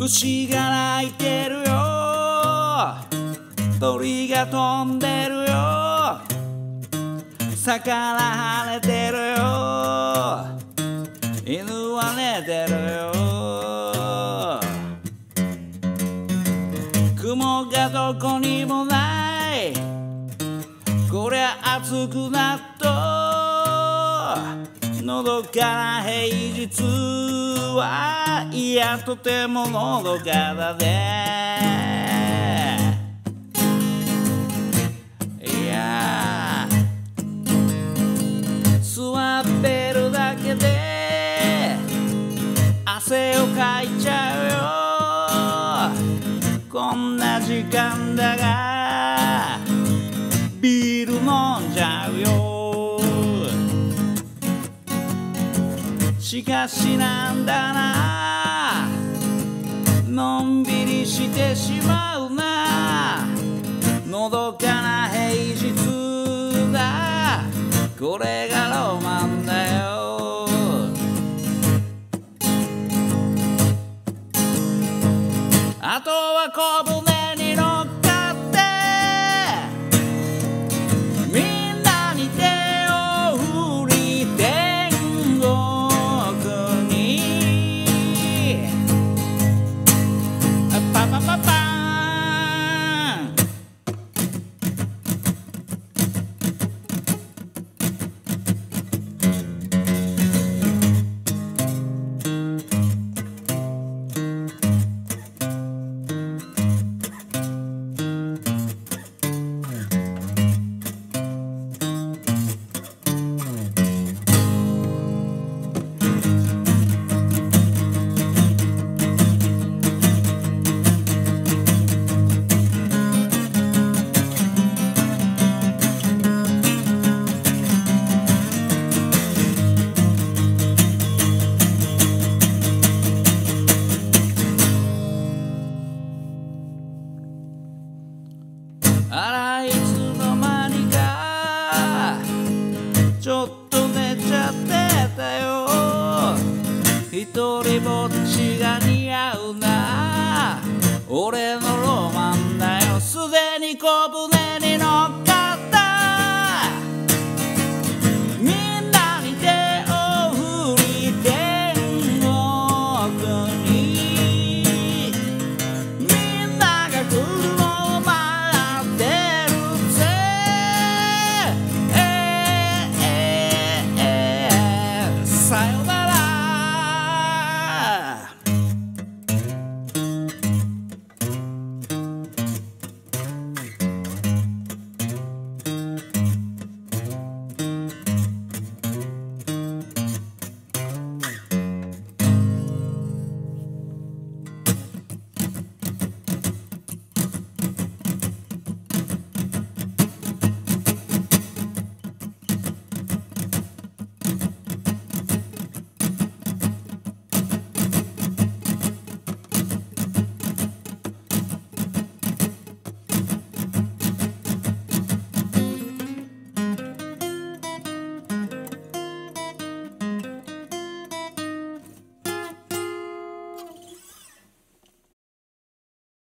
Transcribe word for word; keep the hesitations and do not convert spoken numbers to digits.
虫が鳴いてるよ、鳥が飛んでるよ、魚跳ねてるよ、犬は寝てるよ。雲がどこにもない、こりゃ暑くなっとのどかな平日はいやとてものどかだね。いや座ってるだけで汗をかいちゃうよ。こんな時間だがビール飲んじゃうよ。しかしなんだな、のんびりしてしまうな、のどかな平日だ、これがロマンだよ。あとは小舟に乗っかってみんなに手を振り天国にパパパパーン。あらいつの間にかちょっと寝ちゃってたよ。ひとりぼっちが似合うな、俺の